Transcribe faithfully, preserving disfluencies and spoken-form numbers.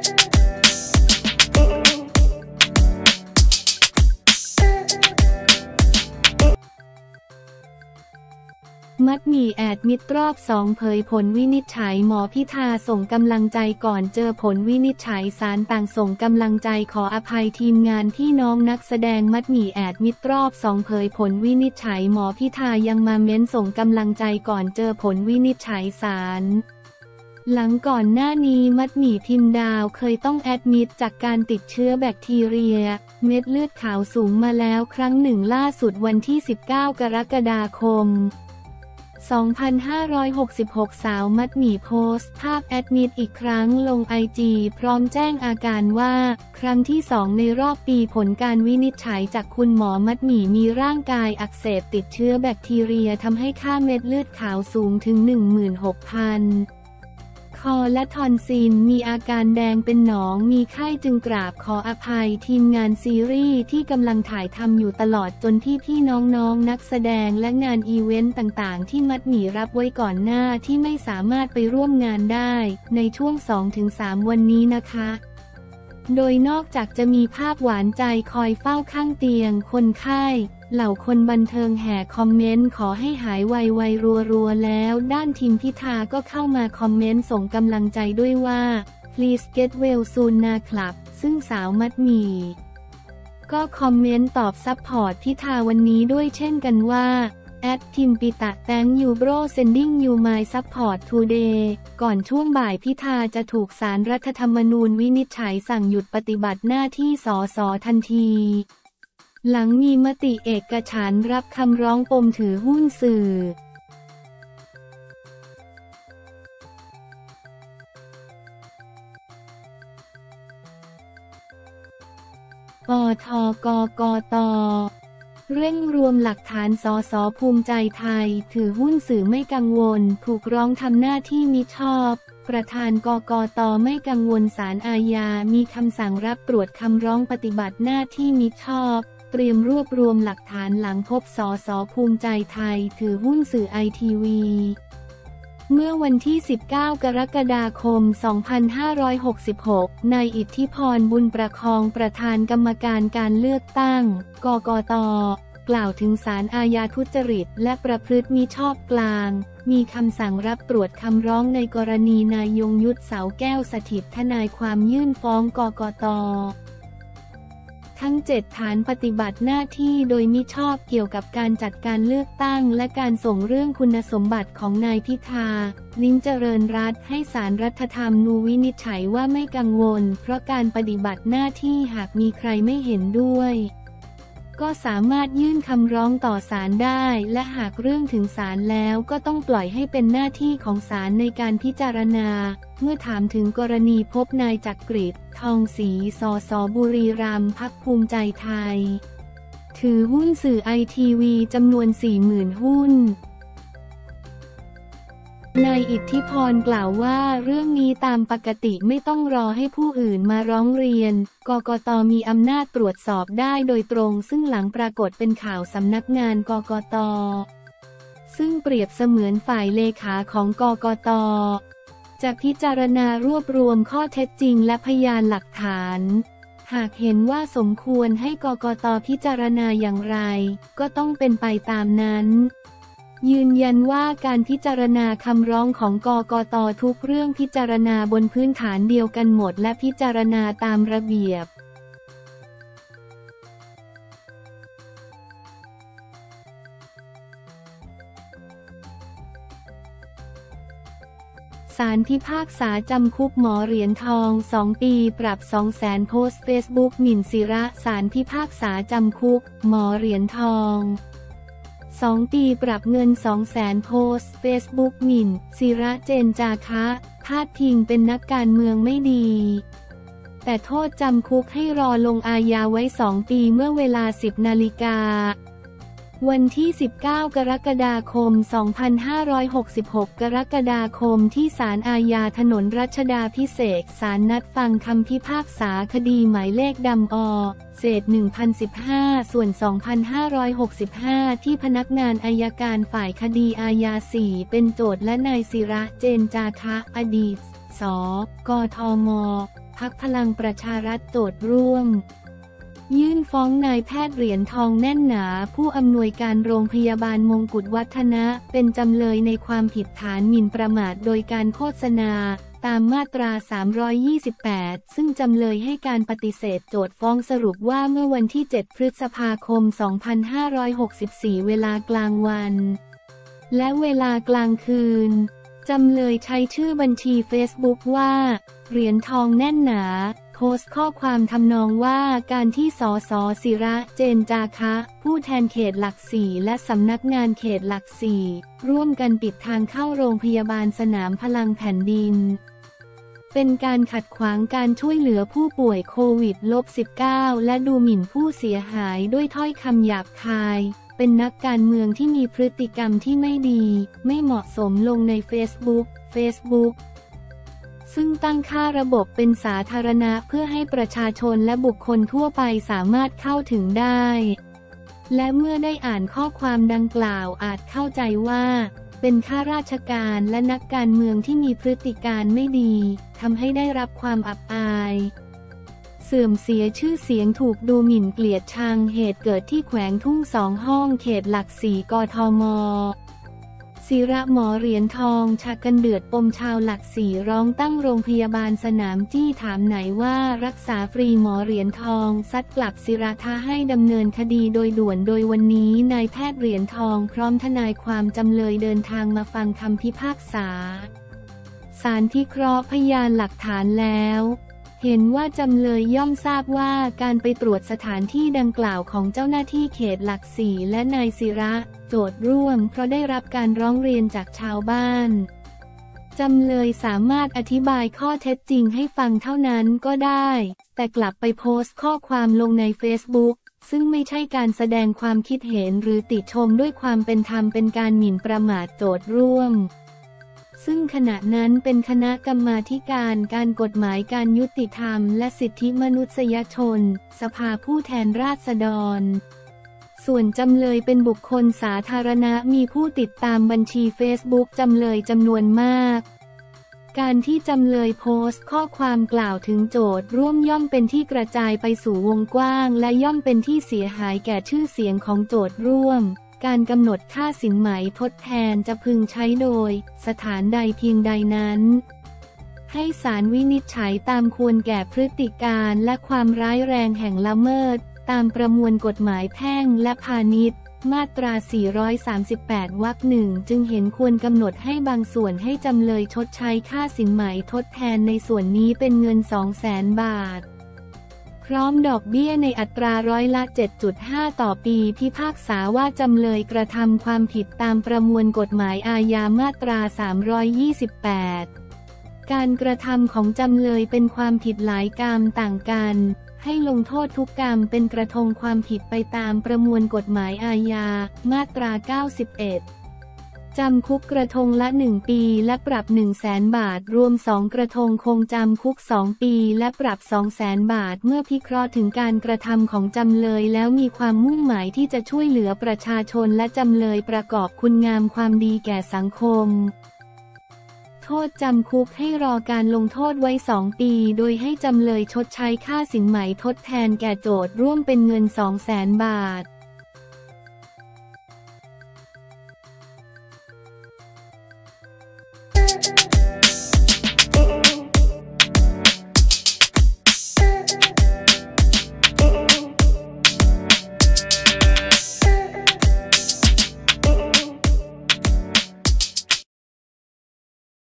มัดหมี่แอดมิดรอบสองเผยผลวินิจฉัยหมอพิธาส่งกำลังใจก่อนเจอผลวินิจฉัยศาลต่างส่งกำลังใจขออภัยทีมงานพี่น้องนักแสดงมัดหมี่แอดมิดรอบสองเผยผลวินิจฉัยหมอพิธายังมาเม้นส่งกำลังใจก่อนเจอผลวินิจฉัยศาลหลังก่อนหน้านี้มัดหมี่พิมพ์ดาวเคยต้องแอดมิดจากการติดเชื้อแบคทีเรียเม็ดเลือดขาวสูงมาแล้วครั้งหนึ่งล่าสุดวันที่สิบเก้ากรกฎาคมสองพันห้าร้อยหกสิบหก สาวมัดหมี่โพสต์ภาพแอดมิดอีกครั้งลงไอจีพร้อมแจ้งอาการว่าครั้งที่สองในรอบปีผลการวินิจฉัยจากคุณหมอมัดหมี่มีร่างกายอักเสบติดเชื้อแบคทีเรียทำให้ค่าเม็ดเลือดขาวสูงถึง หนึ่งหมื่นหกพัน คอและทอนซิลมีอาการแดงเป็นหนองมีไข้จึงกราบขออภัยทีมงานซีรีส์ที่กำลังถ่ายทำอยู่ตลอดจนที่พี่น้องๆ นนักแสดงและงานอีเวนต์ต่างๆที่มัดหมี่รับไว้ก่อนหน้าที่ไม่สามารถไปร่วมงานได้ในช่วง สองถึงสาม วันนี้นะคะโดยนอกจากจะมีภาพหวานใจคอยเฝ้าข้างเตียงคนไข้เหล่าคนบันเทิงแห่คอมเมนต์ขอให้หายไวๆรัวๆแล้วด้านทีมพิธาก็เข้ามาคอมเมนต์ส่งกำลังใจด้วยว่า please get well soon นะครับซึ่งสาวมัดหมี่ก็คอมเมนต์ตอบซัพพอร์ตพิธาวันนี้ด้วยเช่นกันว่าแอดทิมปิตะ thank you bro sending you my support today ก่อนช่วงบ่ายพิธาจะถูกศาลรัฐธรรมนูญวินิจฉัยสั่งหยุดปฏิบัติหน้าที่สสทันทีหลังมีมติเอกฉันท์รับคำร้องปมถือหุ้นสื่อปทกกตเร่งรวมหลักฐานสสภูมิใจไทยถือหุ้นสื่อไม่กังวลถูกร้องทำหน้าที่มิชอบประธานกกตไม่กังวลศาลอาญามีคำสั่งรับตรวจคำร้องปฏิบัติหน้าที่มิชอบเตรียมรวบรวมหลักฐานหลังพบสสภูมิใจไทยถือหุ้นสื่อไอทีวีเมื่อวันที่สิบเก้ากรกฎาคมสองพันห้าร้อยหกสิบหกนายอิทธิพรบุญประคองประธานกรรมการการเลือกตั้งกกตกล่าวถึงศาลอาญาทุจริตและประพฤติมิชอบกลางมีคำสั่งรับตรวจคำร้องในกรณีนายยงยุทธเสาแก้วสถิตทนายความยื่นฟ้องกกตทั้งเจ็ดฐานปฏิบัติหน้าที่โดยมิชอบเกี่ยวกับการจัดการเลือกตั้งและการส่งเรื่องคุณสมบัติของนายพิธาลิ้มเจริญรัตน์ให้ศาลรัฐธรรมนูญวินิจฉัยว่าไม่กังวลเพราะการปฏิบัติหน้าที่หากมีใครไม่เห็นด้วยก็สามารถยื่นคำร้องต่อศาลได้และหากเรื่องถึงศาลแล้วก็ต้องปล่อยให้เป็นหน้าที่ของศาลในการพิจารณาเมื่อถามถึงกรณีพบนายจักริดทองศรีสสบุรีรัมย์พรรคภูมิใจไทยถือหุ้นสื่อไอทีวีจำนวน สี่หมื่น หุ้นนายอิทธิพรกล่าวว่าเรื่องนี้ตามปกติไม่ต้องรอให้ผู้อื่นมาร้องเรียนกกตมีอำนาจตรวจสอบได้โดยตรงซึ่งหลังปรากฏเป็นข่าวสำนักงานกกตซึ่งเปรียบเสมือนฝ่ายเลขาของกกตจะพิจารณารวบรวมข้อเท็จจริงและพยานหลักฐานหากเห็นว่าสมควรให้กกตพิจารณาอย่างไรก็ต้องเป็นไปตามนั้นยืนยันว่าการพิจารณาคำร้องของกกตทุกเรื่องพิจารณาบนพื้นฐานเดียวกันหมดและพิจารณาตามระเบียบศาลพิพากษาจำคุกหมอเหรียญทองสองปีปรับ สองแสน โพสต์เฟซบุ๊กหมิ่นศิระศาลพิพากษาจำคุกหมอเหรียญทองสองปีปรับเงิน สองแสน โพสต์เฟซบุ๊กหมิ่นศิระเจนจาคะพาดพิงเป็นนักการเมืองไม่ดีแต่โทษจำคุกให้รอลงอาญาไว้สองปีเมื่อเวลา สิบนาฬิกาวันที่สิบเก้ากรกฎาคมสองพันห้าร้อยหกสิบหกกรกฎาคมที่ศาลอาญาถนนรัชดาภิเษกศาลนัดฟังคำพิพากษาคดีหมายเลขดำอเศษหนึ่งพันสิบห้าส่วนสองพันห้าร้อยหกสิบห้าที่พนักงานอัยการฝ่ายคดีอาญาสี่เป็นโจทก์และนายศิระเจนจาคะอดีตสกทมพรรคพลังประชารัฐโจทย์ร่วมยื่นฟ้องนายแพทย์เหรียญทองแน่นหนาผู้อำนวยการโรงพยาบาลมงกุฎวัฒนะเป็นจำเลยในความผิดฐานหมิ่นประมาทโดยการโฆษณาตามมาตราสามร้อยยี่สิบแปดซึ่งจำเลยให้การปฏิเสธโจทก์ฟ้องสรุปว่าเมื่อวันที่เจ็ดพฤษภาคมสองพันห้าร้อยหกสิบสี่เวลากลางวันและเวลากลางคืนจำเลยใช้ชื่อบัญชีเฟซบุ๊กว่าเหรียญทองแน่นหนาโพสต์ข้อความทำนองว่าการที่สสศิระเจนจาคะผู้แทนเขตหลักสี่และสำนักงานเขตหลักสี่ร่วมกันปิดทางเข้าโรงพยาบาลสนามพลังแผ่นดินเป็นการขัดขวางการช่วยเหลือผู้ป่วยโควิด สิบเก้า และดูหมิ่นผู้เสียหายด้วยถ้อยคำหยาบคายเป็นนักการเมืองที่มีพฤติกรรมที่ไม่ดีไม่เหมาะสมลงในเฟซบุ๊ก เฟซบุ๊กซึ่งตั้งค่าระบบเป็นสาธารณะเพื่อให้ประชาชนและบุคคลทั่วไปสามารถเข้าถึงได้และเมื่อได้อ่านข้อความดังกล่าวอาจเข้าใจว่าเป็นข้าราชการและนักการเมืองที่มีพฤติการไม่ดีทำให้ได้รับความอับอายเสื่อมเสียชื่อเสียงถูกดูหมิ่นเกลียดชังเหตุเกิดที่แขวงทุ่งสองห้องเขตหลักสี่กทม.ศิระหมอเหรียญทองชักกันเดือดปมชาวหลักสี่ร้องตั้งโรงพยาบาลสนามจี้ถามไหนว่ารักษาฟรีหมอเหรียญทองซัดกลับศิระท้าให้ดำเนินคดีโดยด่วนโดยวันนี้นายแพทย์เหรียญทองพร้อมทนายความจำเลยเดินทางมาฟังคำพิพากษาศาลพิเคราะห์พยานหลักฐานแล้วเห็นว่าจำเลยย่อมทราบว่าการไปตรวจสถานที่ดังกล่าวของเจ้าหน้าที่เขตหลักสี่และนายศิระโจทย์ร่วมเพราะได้รับการร้องเรียนจากชาวบ้านจำเลยสามารถอธิบายข้อเท็จจริงให้ฟังเท่านั้นก็ได้แต่กลับไปโพสต์ข้อความลงในเฟซบุ๊กซึ่งไม่ใช่การแสดงความคิดเห็นหรือติชมด้วยความเป็นธรรมเป็นการหมิ่นประมาทโจทย์ร่วมซึ่งขณะนั้นเป็นคณะกรรมาธิการการกฎหมายการยุติธรรมและสิทธิมนุษยชนสภาผู้แทนราษฎรส่วนจำเลยเป็นบุคคลสาธารณะมีผู้ติดตามบัญชีเฟซบุ๊กจำเลยจำนวนมากการที่จำเลยโพสต์ข้อความกล่าวถึงโจทย์ร่วมย่อมเป็นที่กระจายไปสู่วงกว้างและย่อมเป็นที่เสียหายแก่ชื่อเสียงของโจทย์ร่วมการกำหนดค่าสินไหมทดแทนจะพึงใช้โดยสถานใดเพียงใดนั้นให้ศาลวินิจฉัยตามควรแก่พฤติการและความร้ายแรงแห่งละเมิดตามประมวลกฎหมายแพ่งและพาณิชย์มาตราสี่ร้อยสามสิบแปดวรรคหนึ่งจึงเห็นควรกำหนดให้บางส่วนให้จำเลยชดใช้ค่าสินไหมทดแทนในส่วนนี้เป็นเงิน สองแสน บาทพร้อมดอกเบี้ยในอัตราร้อยละ เจ็ดจุดห้า ต่อปีพิพากษาว่าจำเลยกระทำความผิดตามประมวลกฎหมายอาญามาตราสามร้อยยี่สิบแปดการกระทำของจำเลยเป็นความผิดหลายกรรมต่างกันให้ลงโทษทุกกรรมเป็นกระทงความผิดไปตามประมวลกฎหมายอาญามาตราเก้าสิบเอ็ดจำคุกกระทงละหนึ่งปีและปรับ หนึ่งแสน บาทรวมสองกระทงคงจำคุกสองปีและปรับ สองแสน บาทเมื่อพิเคราะห์ถึงการกระทำของจำเลยแล้วมีความมุ่งหมายที่จะช่วยเหลือประชาชนและจำเลยประกอบคุณงามความดีแก่สังคมโทษจำคุกให้รอการลงโทษไว้สองปีโดยให้จำเลยชดใช้ค่าสินไหมทดแทนแก่โจทย์ร่วมเป็นเงิน สองแสน บาท